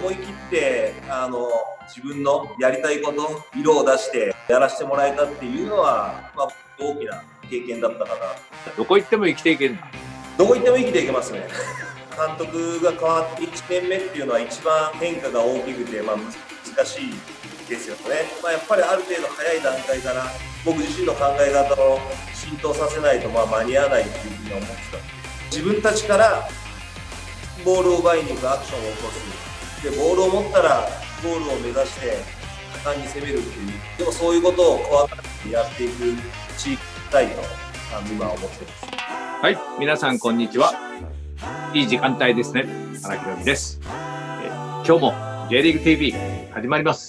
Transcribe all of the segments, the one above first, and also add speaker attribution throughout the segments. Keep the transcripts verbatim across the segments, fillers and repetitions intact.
Speaker 1: 思い切ってあの自分のやりたいこと色を出してやらせてもらえたっていうのは、まあ、大きな経験だったかな。
Speaker 2: どこ行っても生きていけるんだ。
Speaker 1: どこ行っても生きていけますね。監督が変わっていちねんめっていうのは一番変化が大きくて、まあ、難しいですよね。まあ、やっぱりある程度早い段階から僕自身の考え方を浸透させないとまあ間に合わないっていうふうに思ってた。自分たちからボールを奪いに行くアクションを起こす。でボールを持ったらゴールを目指して果敢に攻めるっていう、でもそういうことを怖がってやっていくチームたいと今思ってます。
Speaker 2: はい、皆さんこんにちは。いい時間帯ですね。原ひろみです。え今日も J リーグ ティーブイ 始まります。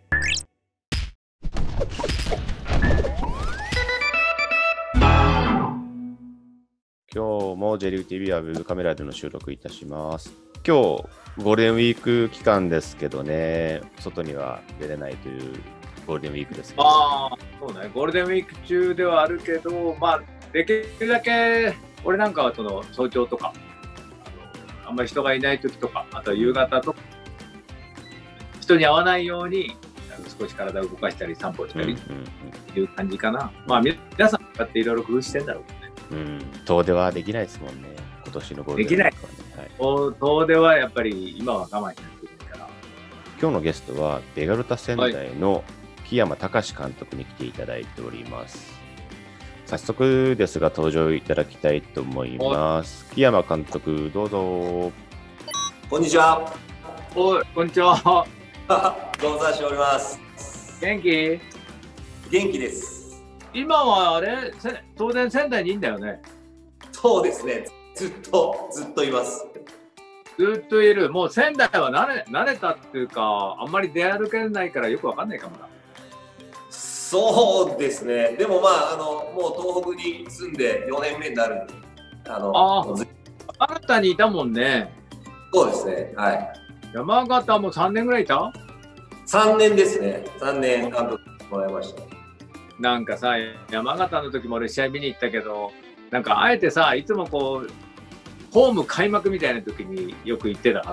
Speaker 3: 今日も J リーグ ティーブイ はウェブカメラでの収録いたします。今日ゴールデンウィーク期間ですけどね、外には出れないというゴールデンウィークです、ね。
Speaker 2: ああ、そうね。ゴールデンウィーク中ではあるけど、まあできるだけ俺なんかはその早朝とか、あのあんまり人がいない時とか、あとは夕方とか、人に会わないように少し体を動かしたり散歩したりっていう感じかな。まあ皆さんだっていろいろ工夫してんだろうね。
Speaker 3: うん、遠出はできないですもんね。今年のゴールデンウィークはね。
Speaker 2: できない。はい、遠出はやっぱり今は我慢しないといけないから。
Speaker 3: 今日のゲストはベガルタ仙台の木山隆監督に来ていただいております。早速ですが登場いただきたいと思います。木山監督、どうぞ。
Speaker 1: こんにちは。
Speaker 2: おい、こんにちは。
Speaker 1: ご無沙汰しております。
Speaker 2: 元気？
Speaker 1: 元気です。
Speaker 2: 今はあれ、当然仙台にいいんだよね。
Speaker 1: そうですね。ずっとずっといます。
Speaker 2: ずっといる。もう仙台は慣れ慣れたっていうか、あんまり出歩けないからよくわかんないかもな。
Speaker 1: そうですね。でもまああのもう東北に住んでよねんめになるんで、あの
Speaker 2: ああ、新たにいたもんね。
Speaker 1: そうですね。はい。
Speaker 2: 山形もさんねんぐらいいた？
Speaker 1: さんねんですね。さんねん監督もらいました。
Speaker 2: なんかさ、山形の時も俺試合見に行ったけど、なんかあえてさ、いつもこうホーム開幕みたいな時によく行ってたから、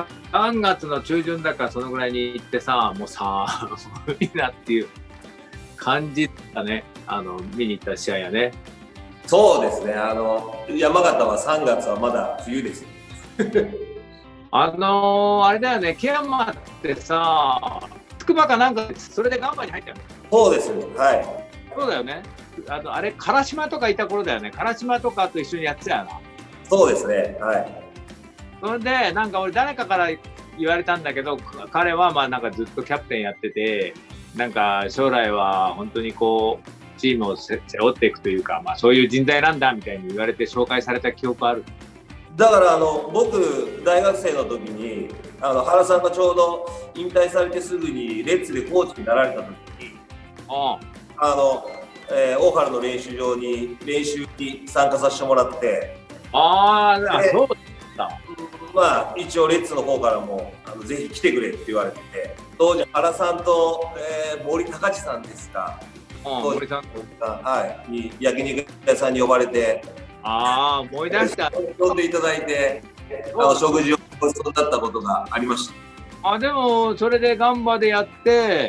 Speaker 2: さんがつの中旬だからそのぐらいに行ってさ、もうさ寒いなっていう感じだね。あの見に行った試合やね。
Speaker 1: そうですね。あの山形はさんがつはまだ冬です。
Speaker 2: あのー、あれだよね。木山ってさ、つくばかなんかそれでガンバに入ったよね。
Speaker 1: そうですね。はい。
Speaker 2: そうだよね。あのあれ唐島とかいた頃だよね。唐島とかと一緒にやってたよな。
Speaker 1: そうですね。はい。
Speaker 2: それでなんか俺誰かから言われたんだけど、彼はまあなんかずっとキャプテンやってて、なんか将来は本当にこうチームを背負っていくというか、まあそういう人材なんだみたいに言われて紹介された記憶ある。
Speaker 1: だからあの僕大学生の時にあの原さんがちょうど引退されてすぐにレッツでコーチになられた時に、
Speaker 2: あ
Speaker 1: ああの、えー、大原の練習場に練習に参加させてもらって、
Speaker 2: ああ、そうだ。
Speaker 1: まあ一応レッツの方からもあのぜひ来てくれって言われてて、当時原さんと、えー、森高知さんですか、
Speaker 2: 森さん、
Speaker 1: はい、に焼肉屋さんに呼ばれて、
Speaker 2: ああ思い出した。
Speaker 1: 呼んでいただいて、あの食事をごちそうになったことがありました。
Speaker 2: あ、でもそれでガンバでやって、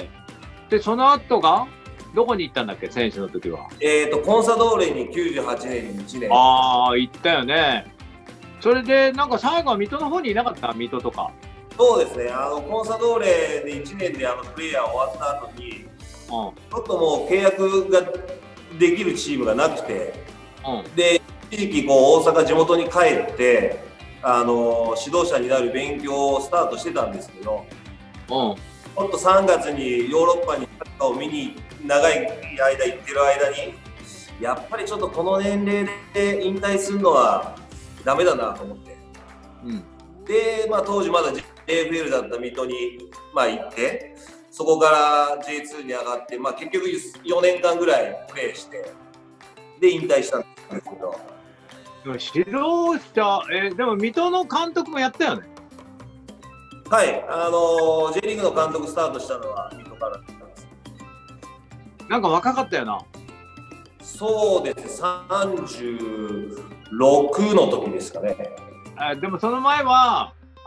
Speaker 2: でその後がどこに行ったんだっけ、選手の時は。
Speaker 1: えっとコンサドーレにきゅうじゅうはちねんにいちねん。
Speaker 2: ああ行ったよね。それでなんか最後は水戸の方にいなかった？水戸とか。
Speaker 1: そうですね。あのコンサドーレでいちねんであのプレーヤー終わった後に、うん、ちょっともう契約ができるチームがなくて、うん、で一時期こう大阪地元に帰ってあの指導者になる勉強をスタートしてたんですけど、うん、ちょっとさんがつにヨーロッパにサッカーを見に長い間行ってる間にやっぱりちょっとこの年齢で引退するのはダメだなと思って、うん、で、まあ、当時まだ ジェイエフエル だった水戸に、まあ、行ってそこから ジェイツー に上がって、まあ、結局よねんかんぐらいプレーしてで引退したんですけど。
Speaker 2: 指導者、えー、でも水戸の監督もやったよね。
Speaker 1: はい、あのー、J リーグの監督スタートしたのは水戸からだったんです。
Speaker 2: なんか若かったよな。
Speaker 1: そうですね、さんじゅうろくの時ですかね。
Speaker 2: あ、でもその前はあれ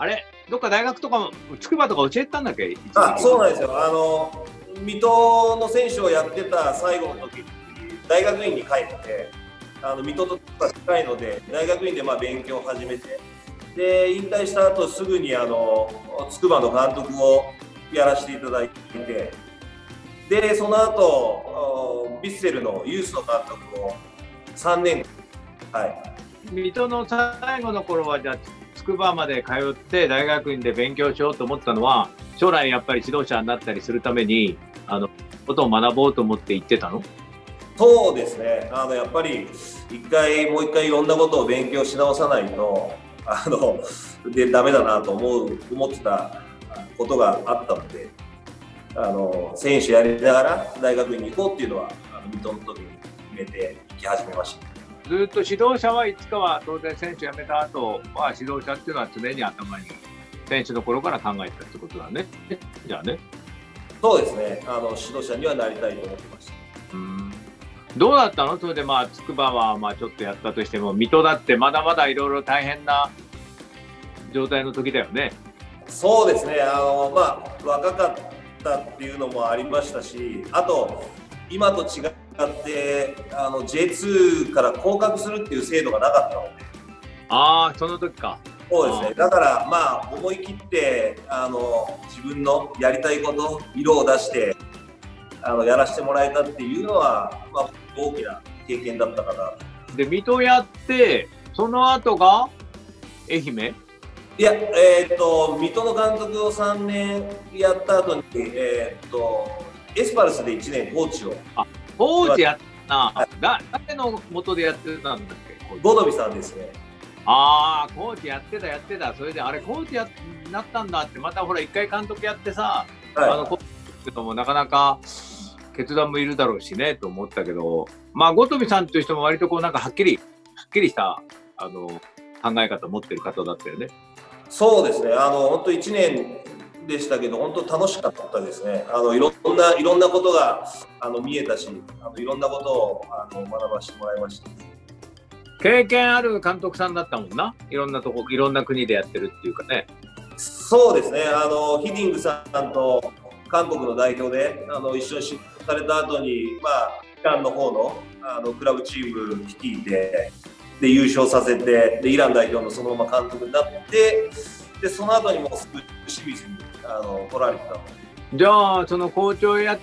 Speaker 2: どっか大学とかも筑波とか教えてたんだっけ？
Speaker 1: あ、そうなんですよ。あの水戸の選手をやってた最後の時に大学院に帰って、あの水戸と近いので大学院でまあ勉強を始めて、で引退した後すぐにあの筑波の監督をやらせていただいて、でその後ヴィッセルのユースの監督をさんねん、はい、
Speaker 2: 水戸の最後の頃はじゃあ筑波まで通って大学院で勉強しようと思ったのは、将来やっぱり指導者になったりするためにあのことを学ぼうと思って行ってたの？
Speaker 1: そうですね。あのやっぱり一回もう一回いろんなことを勉強し直さないとあのでダメだなと思う思ってたことがあったので、あの選手やりながら大学院に行こうっていうのはあの水戸の時に決めて行き始めました。
Speaker 2: ずっと指導者はいつかは当然選手辞めた後は指導者っていうのは常に頭に選手の頃から考えたってことだね。じゃあね。
Speaker 1: そうですね。あの指導者にはなりたいと思ってました。
Speaker 2: うん。どうだったの？それでまあ筑波はまあちょっとやったとしても、水戸だってまだまだいろいろ大変な状態の時だよね。
Speaker 1: そうですね。あのまあ若かったっていうのもありましたし、あと今と違ってあの ジェイツー から降格するっていう制度がなかったので。
Speaker 2: ああ、その時か。
Speaker 1: そうですね。だからまあ思い切ってあの自分のやりたいこと色を出してあのやらせてもらえたっていうのは、まあ、大きな経験だったかな。
Speaker 2: で水戸やってその後が愛媛？
Speaker 1: いや、えー、と水戸の監督をさんねんやった後に、えー、とエスパルスでいちねんコーチを。
Speaker 2: あ、コーチやったな。はい、だ誰の元でやってたんだっけ？
Speaker 1: ボドビさんですね。
Speaker 2: ああ、コーチやってたやってた。それであれコーチやなったんだって、またほら一回監督やってさ、はい、あのコーチってのもなかなか決断もいるだろうしねと思ったけど、まあ後飛さんという人も割とこうなんかはっきりはっきりしたあの考え方を持ってる方だったよね。
Speaker 1: そうですね。あの本当いちねんでしたけど本当楽しかったですね。あのいろんないろんなことがあの見えたし、あのいろんなことをあの学ばせてもらいました。
Speaker 2: 経験ある監督さんだったもんな。いろんなとこいろんな国でやってるっていうかね。
Speaker 1: そうですね。あのヒディングさんと韓国の代表であの一緒に出発された後に、まあイランの方のあのクラブチーム率いてで優勝させて、でイラン代表のそのまま監督になって、でその後にもうすぐ清水にあの取られてたの。
Speaker 2: じゃあその校長やって、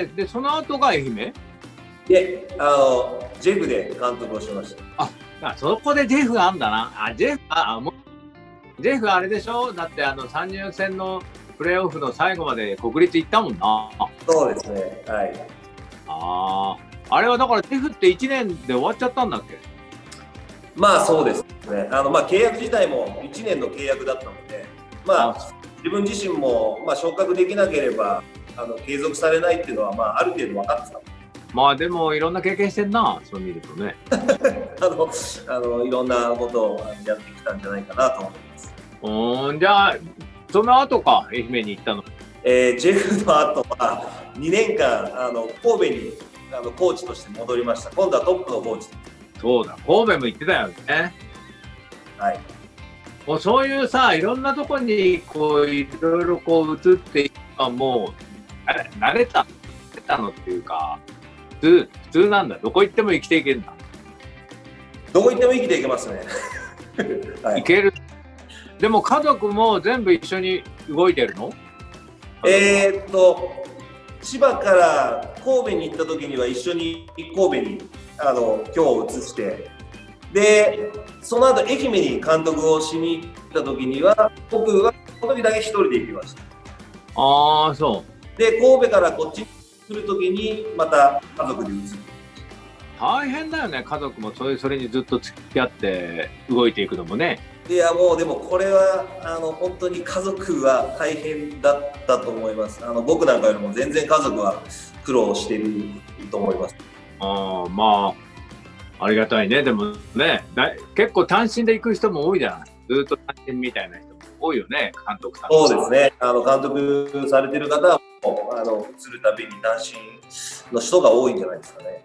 Speaker 2: でその後が愛媛？
Speaker 1: で、あのジェフで監督をしました。
Speaker 2: あ、あそこでジェフがあんだな。あ、ジェフ、あ、もうジェフあれでしょ？だってあの参入戦のプレーオフの最後まで国立行ったもんな。
Speaker 1: そうですね。はい。
Speaker 2: ああ、あれはだからジェフっていちねんで終わっちゃったんだっけ？
Speaker 1: まあそうですね。あのまあ契約自体もいちねんの契約だったので、まあ自分自身もまあ昇格できなければあの継続されないっていうのはまあある程度分かってた。
Speaker 2: まあでもいろんな経験してんな、そう見るとね。
Speaker 1: あのあのいろんなことをやってきたんじゃないかなと思います。
Speaker 2: うん、じゃあその後か愛媛に行ったの。
Speaker 1: えー、ジェフの後はにねんかんあの神戸にあのコーチとして戻りました。今度はトップのコーチ。
Speaker 2: そうだ、神戸も行ってたよね。
Speaker 1: はい。
Speaker 2: もうそういうさ、いろんなとこにこういろいろこう移って今もう慣れた慣れたのっていうか。普通、普通なんだ。どこ行っても生きていけるんだ。
Speaker 1: どこ行っても生きていけますね。
Speaker 2: はい、いける。でも家族も全部一緒に動いてるの？
Speaker 1: えーっと千葉から神戸に行った時には一緒に神戸にあの今日を移して、でその後愛媛に監督をしに行った時には僕はその時だけ一人で行きました。
Speaker 2: ああ、そう。
Speaker 1: で神戸からこっちに来る時にまた家族で移る。
Speaker 2: 大変だよね、家族もそれそれにずっと付き合って動いていくのもね。
Speaker 1: いやもうでもこれはあの本当に家族は大変だったと思います。あの僕なんかよりも全然家族は苦労していると思います。
Speaker 2: ああ、まあありがたいね。でもね、だ結構単身で行く人も多いじゃない。ずっと単身みたいな人も多いよね、監督さん。
Speaker 1: そうですね。あの監督されてる方はあの移るたびに単身の人が多いんじゃないですかね。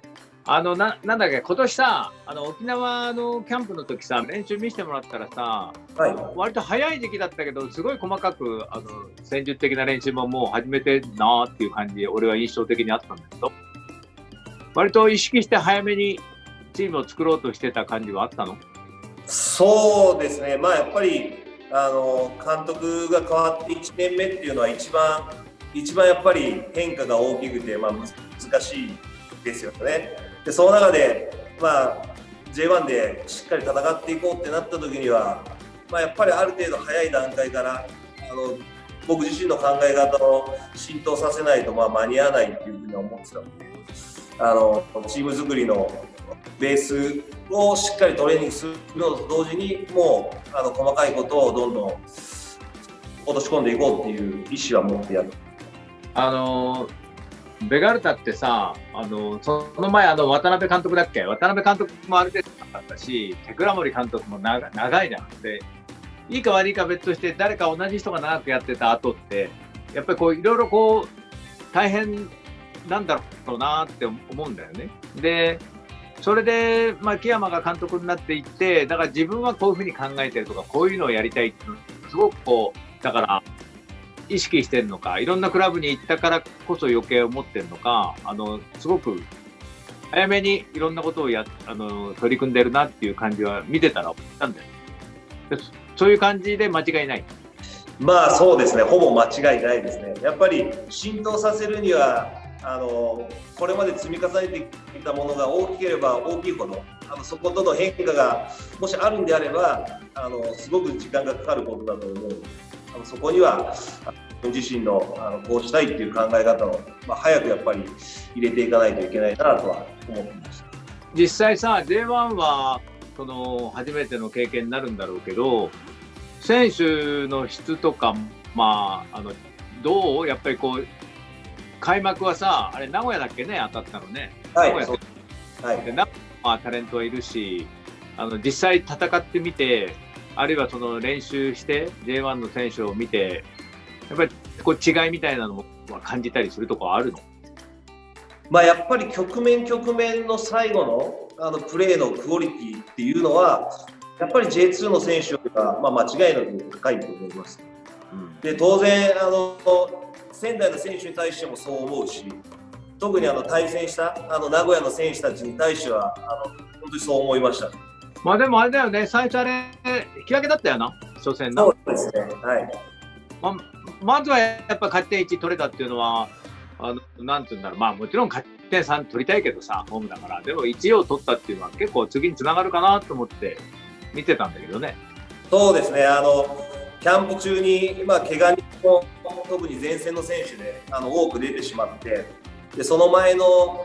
Speaker 2: あのななんだっけ、今年さ、あの沖縄のキャンプの時さ、練習見せてもらったらさ、はい、割と早い時期だったけど、すごい細かくあの戦術的な練習ももう始めてるなーっていう感じ、俺は印象的にあったんだけど、割と意識して早めにチームを作ろうとしてた感じはあったの？
Speaker 1: そうですね、まあ、やっぱりあの監督が変わっていちねんめっていうのは一番、一番やっぱり変化が大きくて、まあ、難しいですよね。でその中で、まあ、ジェイワン でしっかり戦っていこうってなった時には、まあ、やっぱりある程度早い段階からあの僕自身の考え方を浸透させないとまあ間に合わないっていうふうに思ってたので、あのチーム作りのベースをしっかりトレーニングするのと同時に、もうあの細かいことをどんどん落とし込んでいこうっていう意思は持ってやる。
Speaker 2: あのベガルタってさ、あのその前あの渡辺監督だっけ、渡辺監督もある程度長かったし、手倉森監督も長長いじゃん。でいいか悪いか別として、誰か同じ人が長くやってた後ってやっぱりこういろいろこう大変なんだろうなって思うんだよね。でそれで、まあ、木山が監督になっていって、だから自分はこういうふうに考えてるとか、こういうのをやりたいっていうのすごくこうだから意識してるのか、いろんなクラブに行ったからこそ余計思ってるのか、あのすごく早めにいろんなことをやあの取り組んでるなっていう感じは見てたら思ったんだよ。でそういう感じで間違いない。
Speaker 1: まあそうですね、ほぼ間違いないですね。やっぱり浸透させるにはあのこれまで積み重ねてきたものが大きければ大きいほど、あのそことの変化がもしあるんであれば、あのすごく時間がかかることだと思う。あのそこには自身のあのこうしたいっていう考え方を、まあ、早くやっぱり入れていかないといけないなとは思ってました。
Speaker 2: 実際さ ジェイワン はその初めての経験になるんだろうけど、選手の質とか、まあ、あのどうやっぱりこう開幕はさ、あれ名古屋だっけね、当たったのね。
Speaker 1: はい、
Speaker 2: 名古屋で、はい、名古屋はタレントはいるし、あの実際戦ってみて、あるいはその練習して ジェイワン の選手を見て、やっぱりこう違いみたいなのも感じたりするところあるの？
Speaker 1: まあやっぱり局面局面の最後のあのプレーのクオリティっていうのは、やっぱり ジェイツー の選手が、まあ、間違いなく高いと思います。うん、で当然あの仙台の選手に対してもそう思うし、特にあの対戦したあの名古屋の選手たちに対してはあの本当にそう思いました。
Speaker 2: まあでもあれだよね、最初あれ引き分けだったよな、初戦の。
Speaker 1: そうですね。はい。
Speaker 2: ままずはやっぱ勝ち点いち取れたっていうのは、あのなんていうんだろう、まあもちろん勝ち点さん取りたいけどさ、ホームだから、でもいちを取ったっていうのは結構次につながるかなと思って見てたんだけどね。
Speaker 1: そうですね。あのキャンプ中に、まあ、怪我人も特に前線の選手であの多く出てしまって、でその前の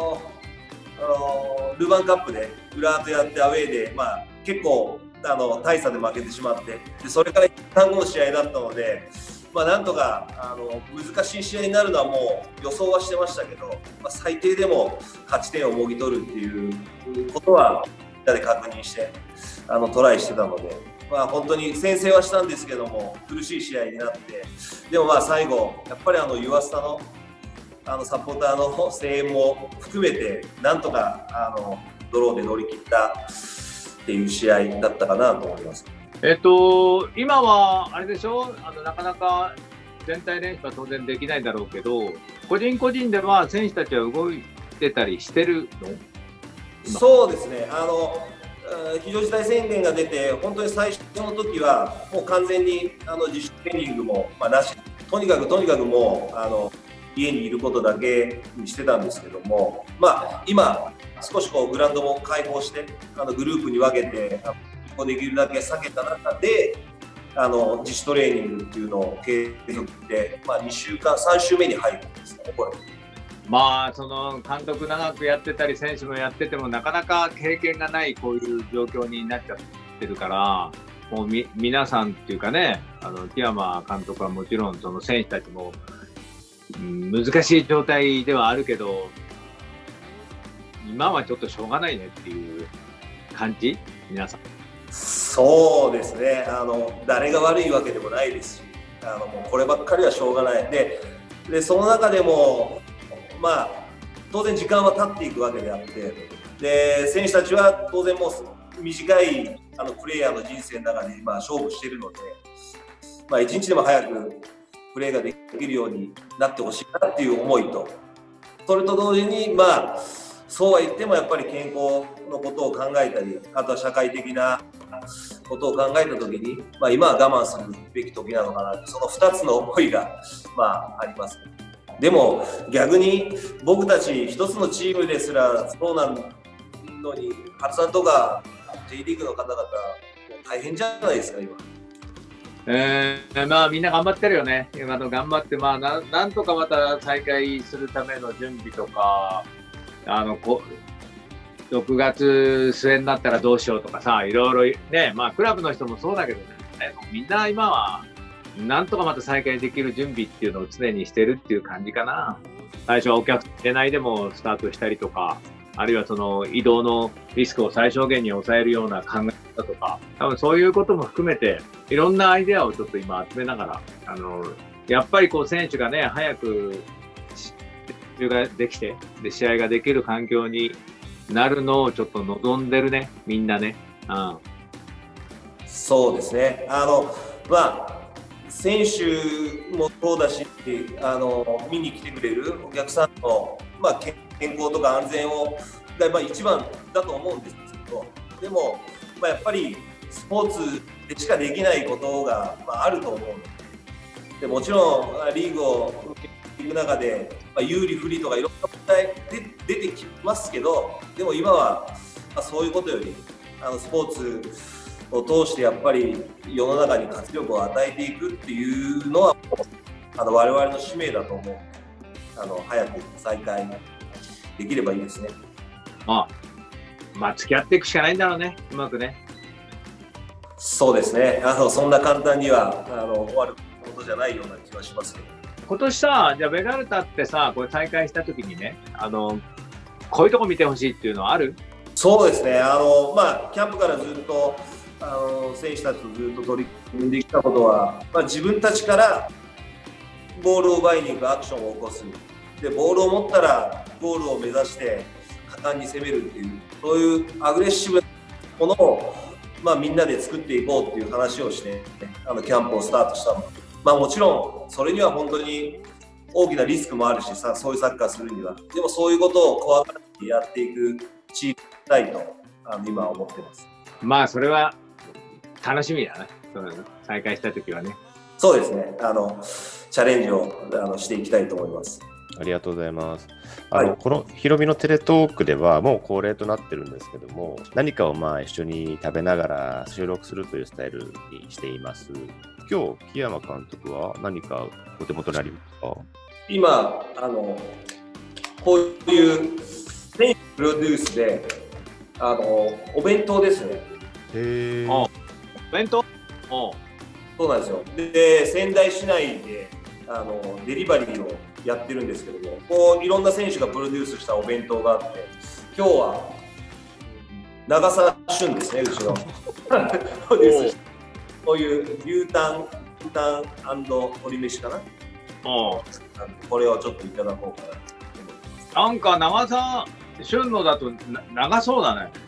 Speaker 1: ルヴァンカップで浦和とやってアウェーで、まあ、結構あの大差で負けてしまって、でそれからいちねんごの試合だったので、まあ、なんとかあの難しい試合になるのはもう予想はしてましたけど、まあ、最低でも勝ち点をもぎ取るっていうことはみんなで確認してあのトライしてたので。まあ、本当に先制はしたんですけども、苦しい試合になって、でもまあ最後、やっぱりあのユアスタのあのサポーターの声援も含めて、なんとかあのドローで乗り切ったっていう試合だったかなと思います。
Speaker 2: えっと、今はあれでしょ、あのなかなか全体練習は当然できないだろうけど、個人個人では選手たちは動いてたりしてるの？
Speaker 1: そうですね。あの非常事態宣言が出て、本当に最初の時はもう完全にあの自主トレーニングも、まあ、なし、とにかくとにかくもうあの家にいることだけにしてたんですけども、まあ、今少しこうグラウンドも開放してあのグループに分けてできるだけ避けた中であの自主トレーニングっていうのを継続で、まあ、にしゅうかんさん週目に入るんですかね、これ。
Speaker 2: まあその監督長くやってたり選手もやっててもなかなか経験がないこういう状況になっちゃってるから、もうみ皆さんっていうかね、あの木山監督はもちろんその選手たちも、うん、難しい状態ではあるけど、今はちょっとしょうがないねっていう感じ、皆さん。
Speaker 1: そうですね、あの誰が悪いわけでもないですし、あのもうこればっかりはしょうがないで、でその中でもまあ当然時間は経っていくわけであって、で選手たちは当然もう短いあのプレイヤーの人生の中で今勝負しているので、まあ、一日でも早くプレーができるようになってほしいなっていう思いと、それと同時に、まあ、そうは言ってもやっぱり健康のことを考えたり、あとは社会的なことを考えたときに、まあ、今は我慢するべき時なのかな、そのふたつの思いが、まあ、あります。でも逆に僕たち一つのチームですらそうなのに、初さんとか J リーグの方々大変じゃないですか今。
Speaker 2: えー、まあみんな頑張ってるよね。今の頑張って、まあな、なんとかまた再開するための準備とか、あのころくがつ末になったらどうしようとかさ、いろいろね、まあクラブの人もそうだけどね、みんな今はなんとかまた再開できる準備っていうのを常にしてるっていう感じかな。最初はお客さん出ないでもスタートしたりとか、あるいはその移動のリスクを最小限に抑えるような考え方とか、多分そういうことも含めていろんなアイデアをちょっと今集めながら、あのやっぱりこう選手がね早く練習ができてで試合ができる環境になるのをちょっと望んでるね、みんなね。うん、
Speaker 1: そうですね。あのまあ選手もそうだし、あの見に来てくれるお客さんの、まあ、健康とか安全をが、まあ、一番だと思うんですけど、でも、まあ、やっぱりスポーツでしかできないことが、まあ、あると思うので、もちろんリーグを受けていく中で、まあ、有利不利とかいろんな問題で出てきますけど、でも今は、まあ、そういうことよりあのスポーツを通してやっぱり世の中に活力を与えていくっていうのはあの我々の使命だと思う。あの早く再開できればいいですね。
Speaker 2: まあ、まあ付き合っていくしかないんだろうね、うまくね。
Speaker 1: そうですね。あのそんな簡単にはあの終わることじゃないような気はしますけど。
Speaker 2: 今年さ、じゃあベガルタってさ、これ再開した時にね、あのこういうとこ見てほしいっていうのはある？
Speaker 1: そうですね。あのまあキャンプからずっとあの選手たちとずっと取り組んできたことは、まあ、自分たちからボールを奪いに行くアクションを起こす。でボールを持ったらゴールを目指して果敢に攻めるっていう、そういうアグレッシブなものを、まあ、みんなで作っていこうっていう話をして、あのキャンプをスタートしたの。まあ、もちろんそれには本当に大きなリスクもあるしさ、そういうサッカーするには。でもそういうことを怖がってやっていくチームにしたいとあの今は思ってます。
Speaker 2: まあそれは楽しみだね、その再開した時はね。
Speaker 1: そうですね。あのチャレンジをあのしていきたいと思います。
Speaker 3: ありがとうございます。あの、はい、このひろみのテレトークではもう恒例となってるんですけども、何かをまあ一緒に食べながら収録するというスタイルにしています。今日木山監督は何かお手元にありますか？
Speaker 1: 今あのこういう選手プロデュースであのお弁当ですね。
Speaker 3: へー。
Speaker 2: お弁当？
Speaker 1: おそうなんですよ。で仙台市内であのデリバリーをやってるんですけども、こういろんな選手がプロデュースしたお弁当があって、今日は長澤俊ですね、うちのプロデュースしたこういう牛タン牛タン&鶏飯かな。
Speaker 2: お
Speaker 1: これをちょっといただこうかなと思います。
Speaker 2: なんか長澤俊のだと長そうだね。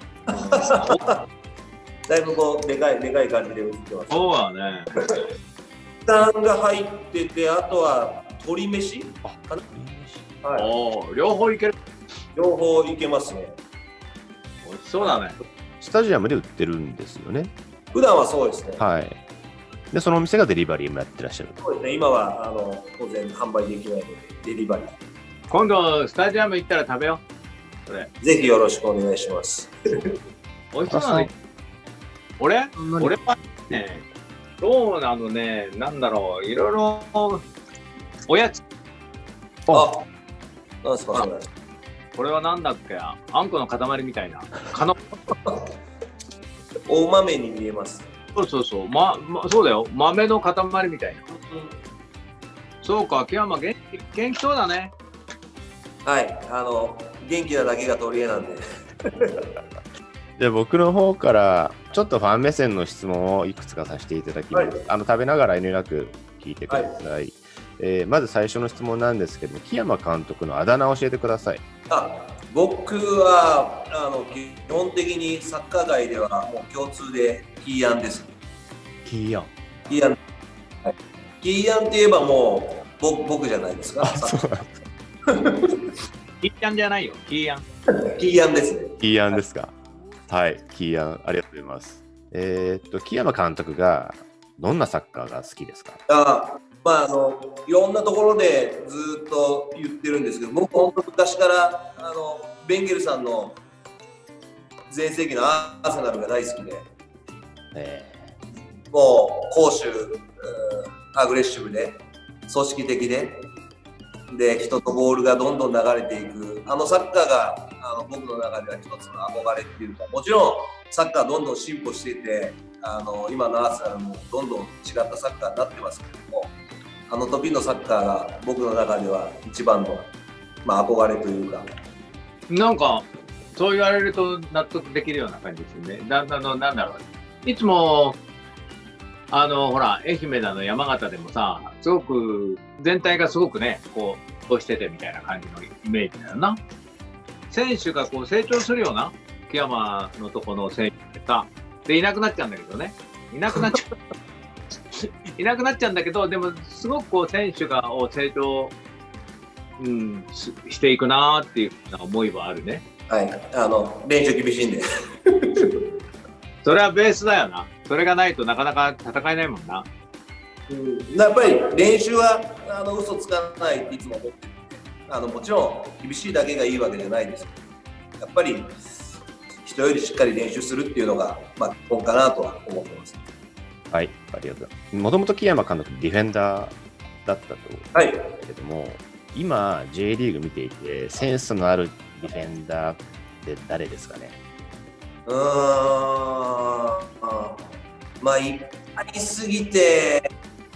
Speaker 1: だいぶこうでかいでかい感じで映ってます。
Speaker 2: そうだね。
Speaker 1: 牛タンが入ってて、あとは鶏飯かな。はい、
Speaker 2: お両方いける。
Speaker 1: 両方いけますね。
Speaker 2: 美味しそうだね。
Speaker 3: スタジアムで売ってるんですよね。
Speaker 1: 普段はそうですね。
Speaker 3: はい。で、そのお店がデリバリーもやってらっしゃる。
Speaker 1: そうですね。今はあの当然販売できないのでデリバリー。
Speaker 2: 今度スタジアム行ったら食べよう。それ。
Speaker 1: ぜひよろしくお願いします。
Speaker 2: 美味しそうなの。俺？俺はね、そうなのね、なんだろう、いろいろおやつ。
Speaker 1: あ、なんですかそれ。
Speaker 2: これはなんだっけ、あんこの塊みたいな。かの
Speaker 1: 大豆に見えます。
Speaker 2: そうそうそう、ま、ま、そうだよ、豆の塊みたいな。うん、そうか、木山元気、元気そうだね。
Speaker 1: はい、あの元気なだけが取り柄なんで。
Speaker 3: で僕の方からちょっとファン目線の質問をいくつかさせていただきます。はい、あの食べながら遠慮なく聞いてください。はい、 えー、まず最初の質問なんですけども、木山監督のあだ名を教えてください。
Speaker 1: あ、僕はあの基本的にサッカー界ではもう共通でキーヤンです。
Speaker 3: キーヤン。
Speaker 1: キーヤン。はい、キーヤンって言えばもう僕僕じゃないですか。
Speaker 3: そうなんです。
Speaker 2: キーヤンじゃないよ。キーヤン。
Speaker 1: キーヤンですね。
Speaker 3: キーヤンですか。はい、キーヤンありがとうございます。えー、っと木山監督がどんなサッカーが好きですか？
Speaker 1: あ、まああのいろんなところでずっと言ってるんですけど、僕本当昔からあのベンゲルさんの全盛期のアーセナルが大好きで、えー、もう攻守アグレッシブで組織的で、で人とボールがどんどん流れていくあのサッカーがあの僕の中では一つの憧れっていうか、もちろんサッカーどんどん進歩していて、あの今のアーセナルもどんどん違ったサッカーになってますけども、あの時のサッカーが僕の中では一番の、まあ、憧れというか。
Speaker 2: なんかそう言われると納得できるような感じですよね。ななのなんだろう、いつもあのほら愛媛だの山形でもさ、すごく全体がすごくねこうこうしててみたいな感じのイメージだよな。選手がこう成長するような木山のとこの選手ってさ、でいなくなっちゃうんだけどね、いなくなっちゃういなくなっちゃうんだけど、でもすごくこう選手がを成長、うん、し, していくなーっていう思いはあるね。
Speaker 1: はい、あの練習厳しいんで
Speaker 2: それはベースだよな。それがないとなかなか戦えないもんな。
Speaker 1: うん、やっぱり練習はあの嘘つかないっていつも思ってるんで、あのもちろん厳しいだけがいいわけじゃないですけど、やっぱり人よりしっかり練習するっていうのが、まあ、基本かなとは思ってます。
Speaker 3: はい、ありがとうございます。もともと木山監督ディフェンダーだったと思うんですけども、はい、今 J リーグ見ていてセンスのあるディフェンダーって誰ですかね？
Speaker 1: うーん、まあいっぱいすぎて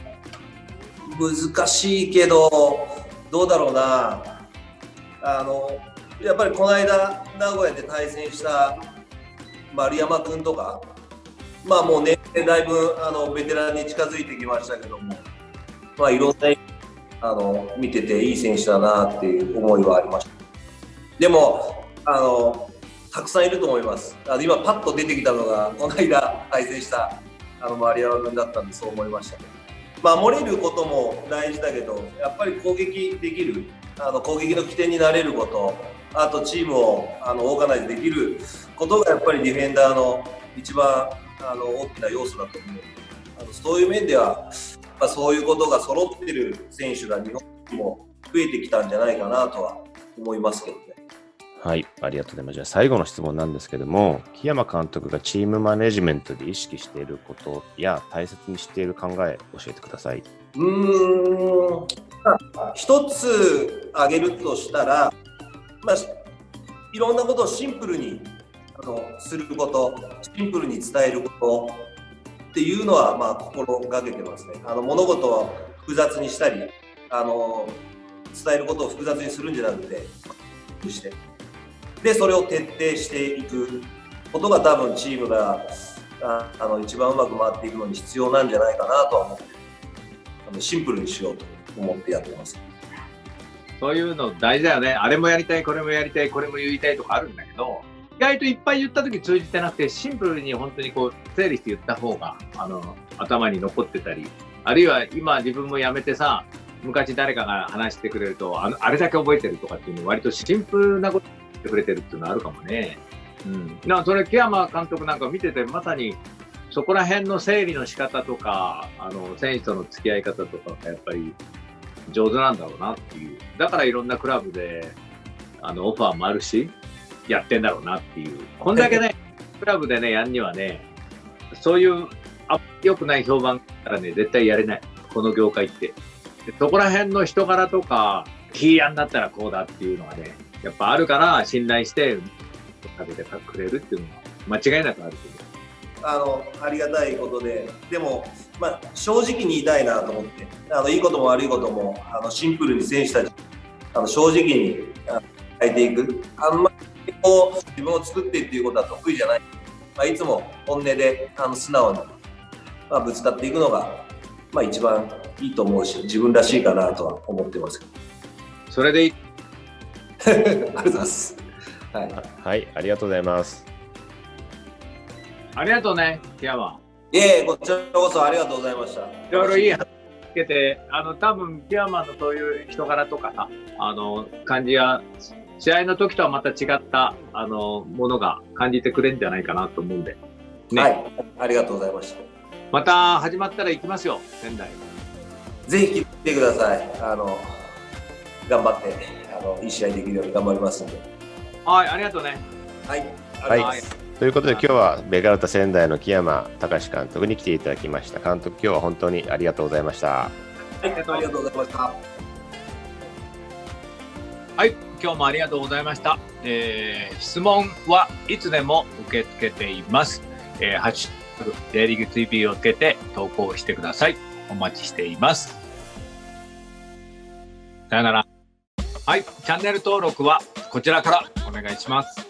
Speaker 1: 難しいけど、どうだろうな。あのやっぱりこの間名古屋で対戦した丸山君とか、まあもう年齢だいぶあのベテランに近づいてきましたけども、まあいろんなあの見てていい選手だなっていう思いはありました。でもあのたくさんいると思います。あの今パッと出てきたのがこの間対戦したあの丸山君だったんでそう思いましたけど、まあ守れることも大事だけど、やっぱり攻撃できる、あの攻撃の起点になれること、あとチームをあのオーガナイズできることがやっぱりディフェンダーの一番あの大きな要素だと思う。あのそういう面では、まあ、そういうことが揃ってる選手が日本にも増えてきたんじゃないかなとは思いますけどね。
Speaker 3: はい、ありがとうございます。じゃあ最後の質問なんですけども、木山監督がチームマネジメントで意識していることや大切にしている考え教えてください。
Speaker 1: うーん、一つ挙げるとしたら、まあ、いろんなことをシンプルにあのすること、シンプルに伝えることっていうのは、まあ、心がけてますね。あの物事を複雑にしたり、あの伝えることを複雑にするんじゃなくて、してでそれを徹底していくことが多分チームがああの一番うまく回っていくのに必要なんじゃないかなとは思って、あのシンプルにしようと思ってやってます。
Speaker 2: そういうの大事だよね。あれもやりたい、これもやりたい、これも言いたいとかあるんだけど、意外といっぱい言った時通じてなくて、シンプルに本当にこう整理して言った方があの頭に残ってたり、あるいは今自分もやめてさ、昔誰かが話してくれると あ, あれだけ覚えてるとかっていうの割とシンプルなこと言ってくれてるっていうのはあるかもね。うん、なんかそれ木山監督なんか見ててまさにそこら辺の整理の仕方とか、あの選手との付き合い方とかがやっぱり上手なんだろうなっていう。だからいろんなクラブであのオファーもあるしやってんだろうなっていう。こんだけねクラブでねやんにはね、そういうあ良くない評判からね絶対やれない、この業界って。でそこら辺の人柄とかキーヤンだったらこうだっていうのがねやっぱあるから信頼してかけてくれるっていうのは間違いなくあるけど。
Speaker 1: あのありがたいことで、でも、まあ、正直に言いたいなと思って、あのいいことも悪いこともあのシンプルに選手たちあの正直に変えていく、あんまりこう自分を作ってっていうことは得意じゃない、まあ、いつも本音であの素直に、まあ、ぶつかっていくのがまあ、一番いいと思うし、自分らしいかなとは思ってますけど。
Speaker 2: それでいい。
Speaker 1: ありがとうございます。はい、
Speaker 3: はい、ありがとうございます。
Speaker 2: ありがとうね、木山。
Speaker 1: いえ、こちらこそありがとうございました。い
Speaker 2: ろいろいい話つけて、あの多分木山のそういう人柄とかさ、あの感じや試合の時とはまた違ったあのものが感じてくれるんじゃないかなと思うんで、
Speaker 1: ね、はい、ありがとうございました。
Speaker 2: また始まったら行きますよ、仙台。
Speaker 1: ぜひ来てください。あの頑張ってあのいい試合できるように頑張りますんで。
Speaker 2: はい、ありがとうね。
Speaker 1: はい、
Speaker 3: はい。ということで今日はベガルタ仙台の木山隆監督に来ていただきました。監督、今日は本当にありがとうございました。
Speaker 1: はい、ありがとうございました。
Speaker 2: はい、今日もありがとうございました。えー、質問はいつでも受け付けています。えー、ハッシュタグ J リーグ ツービー をつけて投稿してください。お待ちしています。さよなら。はい、チャンネル登録はこちらからお願いします。